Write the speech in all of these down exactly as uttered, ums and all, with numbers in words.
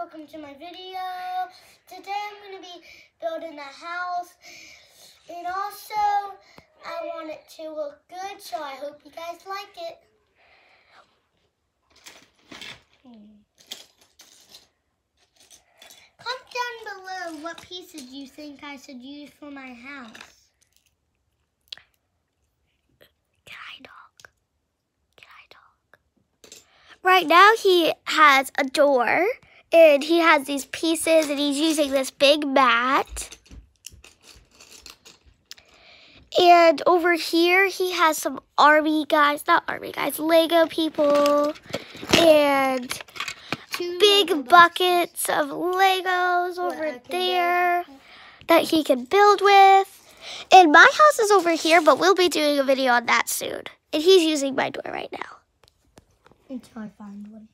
welcome to my video. Today I'm going to be building a house, and also I want it to look good, so I hope you guys like it. Hmm. Comment down below what pieces you think I should use for my house. Right now he has a door and he has these pieces and he's using this big mat. And over here he has some army guys, not army guys, Lego people and Two big Lego buckets of Legos over I can there that he can build with. And my house is over here, but we'll be doing a video on that soon. And he's using my door right now. Until I find one.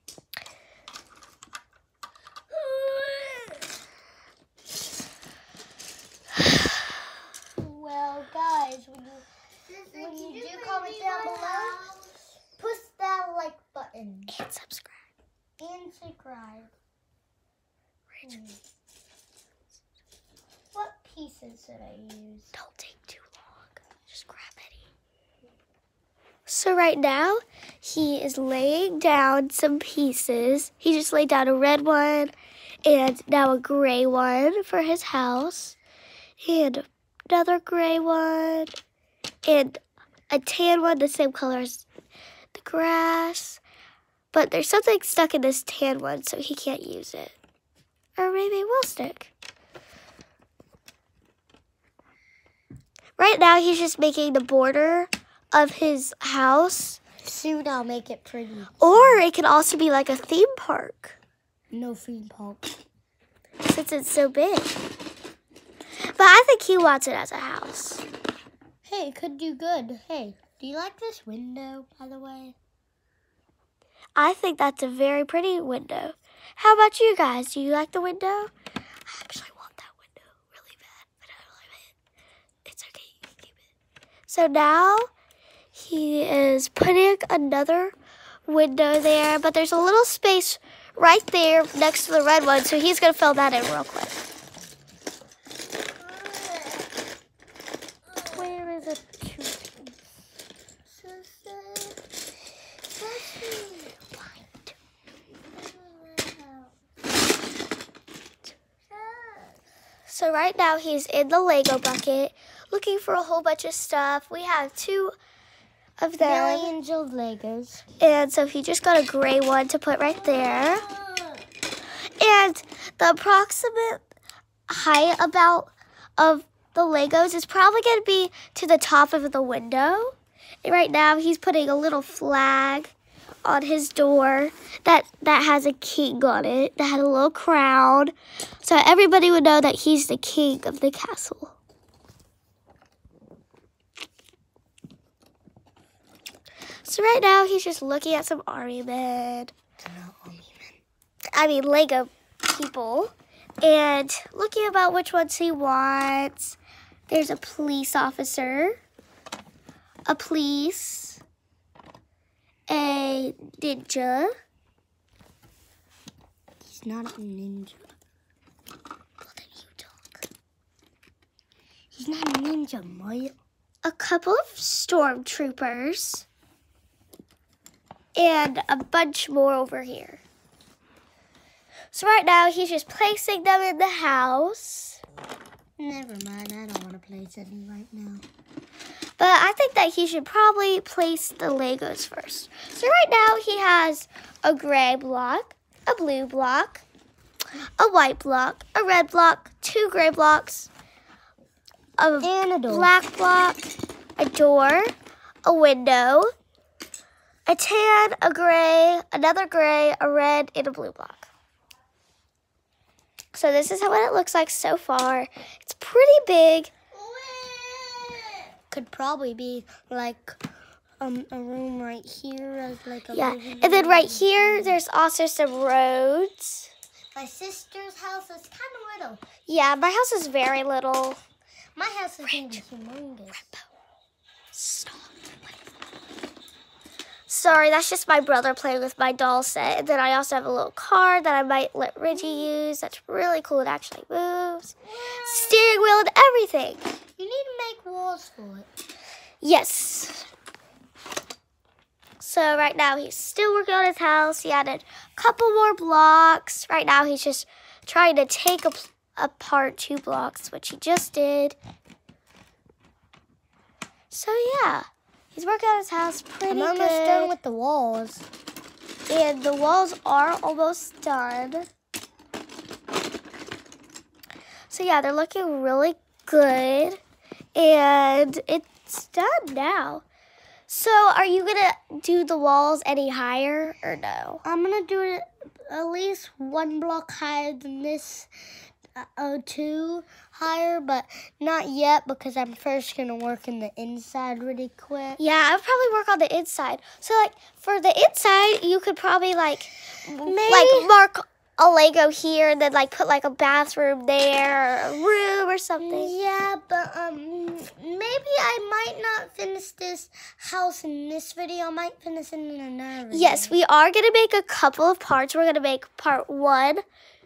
Well, guys, when you, when you do comment down below, push that like button. And subscribe. And subscribe. Hmm. What pieces should I use? Don't take too long. Just grab any. So right now, he is laying down some pieces. He just laid down a red one and now a gray one for his house. And another gray one and a tan one, the same color as the grass. But there's something stuck in this tan one, so he can't use it. Or maybe it will stick. Right now, he's just making the border of his house. Soon I'll make it pretty. Or it can also be like a theme park. No theme park. Since it's so big. But I think he wants it as a house. Hey, it could do good. Hey, do you like this window, by the way? I think that's a very pretty window. How about you guys? Do you like the window? I actually want that window really bad, but I don't like it. It's okay, you can keep it. So now he is putting another window there, but there's a little space right there next to the red one, so he's going to fill that in real quick. Where is a two? So right now he's in the Lego bucket looking for a whole bunch of stuff. We have two of them. Millions of Legos. And so he just got a gray one to put right there. And the approximate height about of the Legos is probably going to be to the top of the window. And right now he's putting a little flag on his door that, that has a king on it, that had a little crown. So everybody would know that he's the king of the castle. So right now he's just looking at some army men. I mean Lego people. And looking about which ones he wants. There's a police officer. A police. A ninja. He's not a ninja. Well, then you talk. He's not a ninja, Maya. A couple of stormtroopers. And a bunch more over here. So right now, he's just placing them in the house. Never mind, I don't want to place any right now. But I think that he should probably place the Legos first. So right now, he has a gray block, a blue block, a white block, a red block, two gray blocks, a, and a door. black block, a door, a window, a tan, a gray, another gray, a red, and a blue block. So this is what it looks like so far. It's pretty big. Could probably be like um, a room right here. Like a Yeah, and then right here, there's also some roads. My sister's house is kind of little. Yeah, my house is very little. My house is going to be humongous. Stop. Sorry, that's just my brother playing with my doll set. And then I also have a little car that I might let Reggie use. That's really cool. It actually moves. Steering wheel and everything. You need to make walls for it. Yes. So right now he's still working on his house. He added a couple more blocks. Right now he's just trying to take a, apart two blocks, which he just did. So yeah, he's working on his house pretty good. I'm almost done with the walls. And the walls are almost done. So yeah, they're looking really good. And it's done now. So are you going to do the walls any higher or no? I'm going to do it at least one block higher than this. Uh, two higher, but not yet because I'm first gonna work in the inside really quick. Yeah, I would probably work on the inside. So like for the inside, you could probably like Maybe. like mark a Lego here and then like put like a bathroom there or a room or something. Yeah, but um maybe I might not finish this house in this video. I might finish it in another video. Yes, we are gonna make a couple of parts. We're gonna make part one.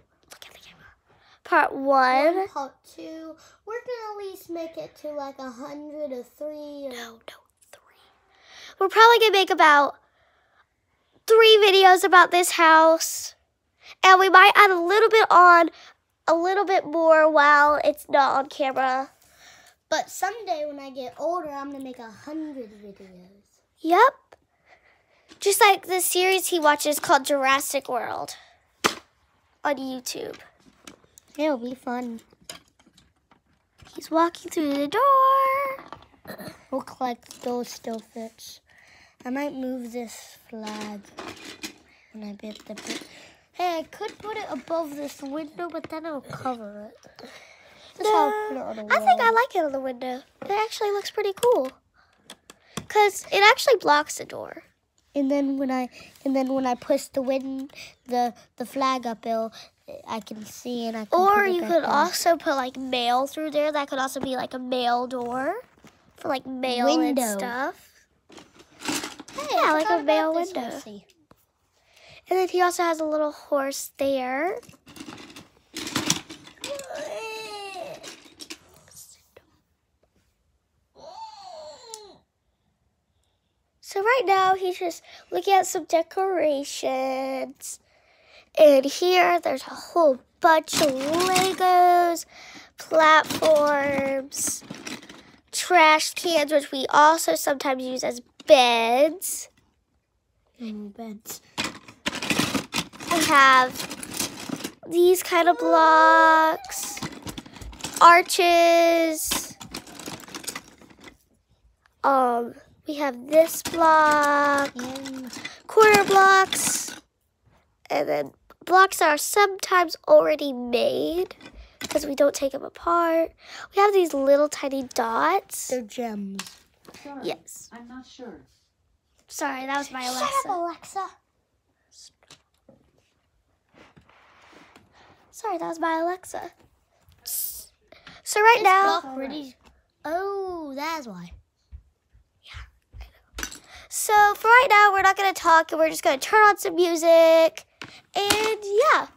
Part one. one. Part two. We're gonna at least make it to like a hundred or three. Or... No, no, three. We're probably gonna make about three videos about this house, and we might add a little bit on, a little bit more while it's not on camera. But someday when I get older, I'm gonna make a hundred videos. Yep. Just like the series he watches called Jurassic World on YouTube. It'll be fun. He's walking through the door. Look like the door still fits. I might move this flag when I get the. Hey, I could put it above this window, but then it'll cover it. That's No, how I put it on the I think I wall. like it on the window. It actually looks pretty cool. Cause it actually blocks the door. And then when I and then when I push the wind the the flag up, it'll I can see and I can Or put it you back could down. also put like mail through there. That could also be like a mail door for like mail Window. and stuff. Hey, Yeah, I like a forgot mail about this window. horsey. And then he also has a little horse there. So right now he's just looking at some decorations. And here there's a whole bunch of Legos, platforms, trash cans, which we also sometimes use as beds. Mm, beds. We have these kind of blocks, arches. Um, we have this block, And corner blocks, and then blocks that are sometimes already made because we don't take them apart. We have these little tiny dots. they're gems. Sure. Yes. I'm not sure. Sorry, that was my Shut Alexa. up, Alexa. Sorry, that was my Alexa. So right This now, block really. Oh, that's why. so for right now, we're not gonna talk, and we're just gonna turn on some music, and yeah.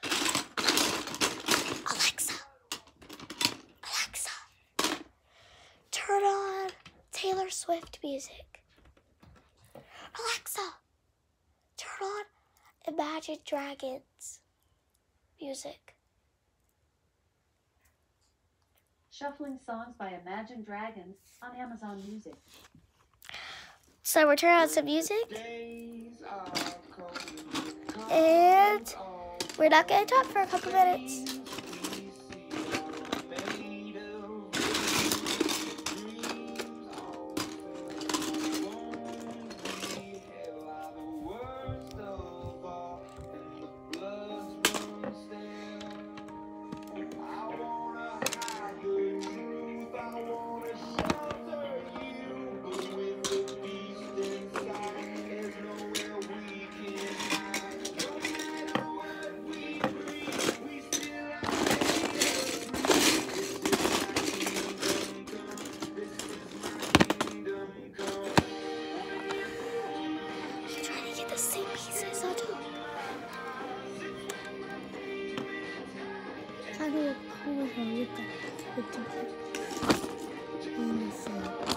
Alexa, Alexa, turn on Taylor Swift music. Alexa, turn on Imagine Dragons music. Shuffling songs by Imagine Dragons on Amazon Music. So we're turning on some music, and we're not gonna talk for a couple minutes. How do I cool her with the with the let me see.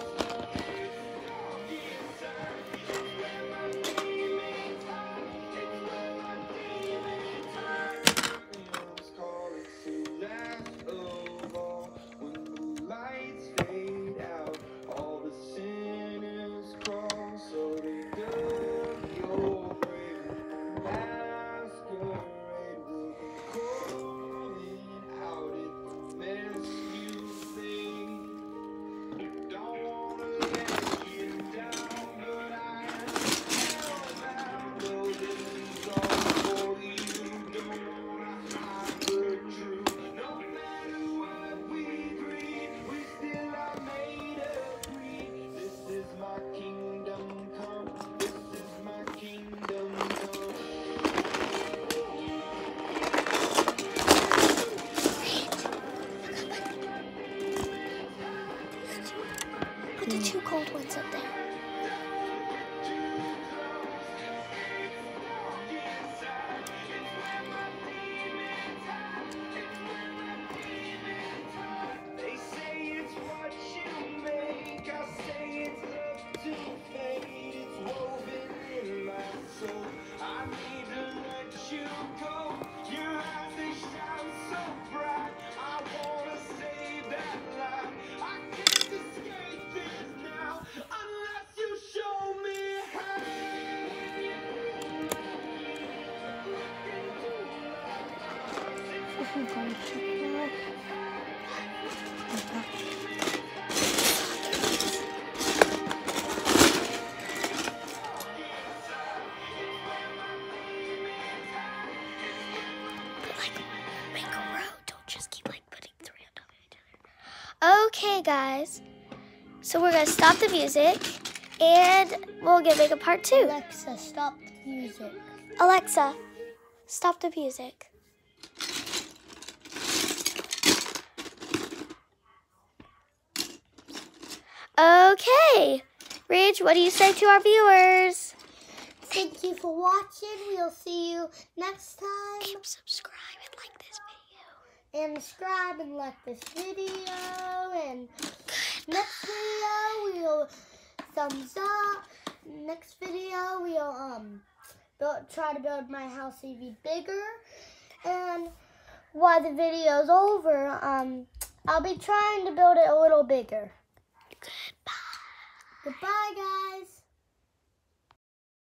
Put the two cold ones up there. I'm going to check now. Make a row. Don't just keep like putting three on top of each other. Okay, guys. So we're gonna stop the music, and we'll get make a part two. Alexa, stop the music. Alexa, stop the music. Okay, Ridge, what do you say to our viewers? Thank you for watching. We'll see you next time. Keep subscribe and like this video. And subscribe and like this video. And next video we'll thumbs up. Next video we'll um build, try to build my house even bigger. And while the video's over, um I'll be trying to build it a little bigger. Goodbye. Goodbye, guys.